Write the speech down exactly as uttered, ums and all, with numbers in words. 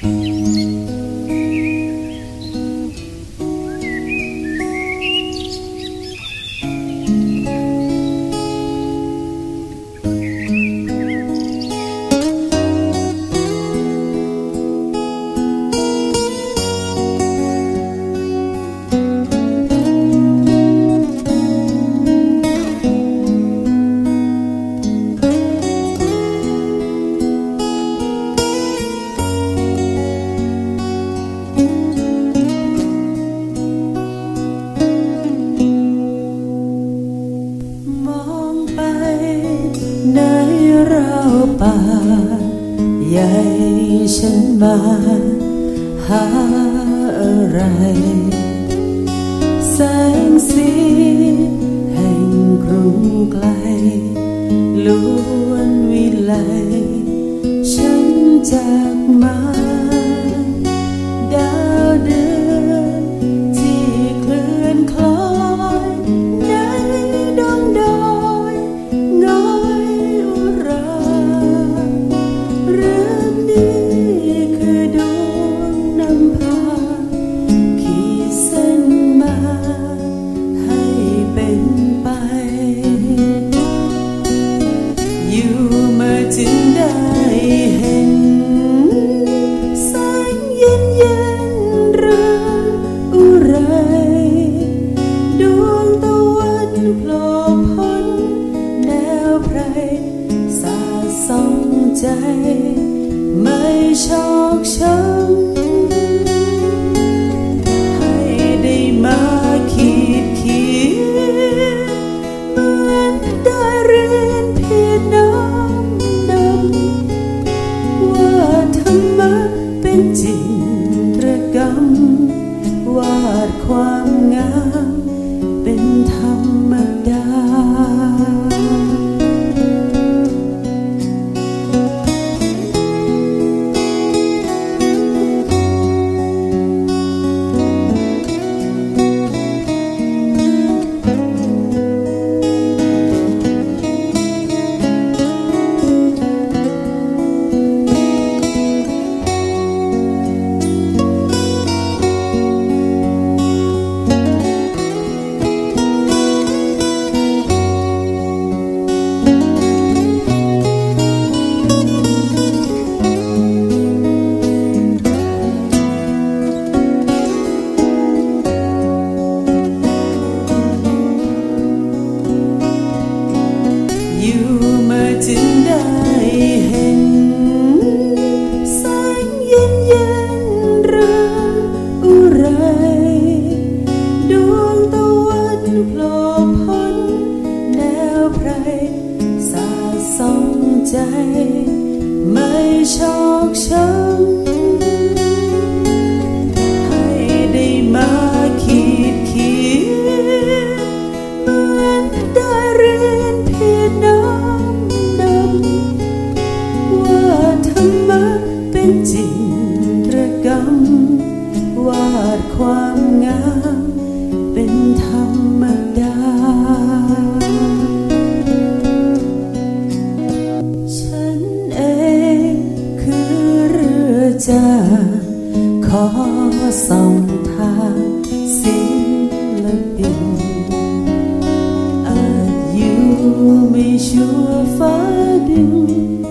ป่าใหญ่ฉันมาหาอะไรแสงสีแห่งกรุงไกลล้วนวิไลฉันจากมาดาวเดือนที่เคลื่อนคล้อยในดงดอยน้อยอุราเรื่องนี้คือดวงนำพาขีดเส้นมาให้เป็นไปอยู่มาจึงได้เห็นแสงเย็นเย็นเรืออุไรดวงตะวันโผล่พ้นแนวไพรสาดส่องใจไม่ชอกช้ำให้ได้มาขีดเขียนเหมือนได้เรียนเพียงน้ำนำว่าธรรมะเป็นจิตรกรรมวาดความงามเป็นธรรมดาจึงได้เห็นแสงเย็นเย็นเรืออุไรดวงตะวันโผล่พ้นแนวไพรสาดส่องใจไม่ชอกช้ำให้ได้มาขีดเขียนเหมือนได้เรียนเพียงน้ำเป็นจิตรกรรมวาดความงามเป็นธรรมดาฉันเองคือเรือจ้าขอส่องทางศิลปินอาจอยู่ไม่ชั่วฟ้าดิน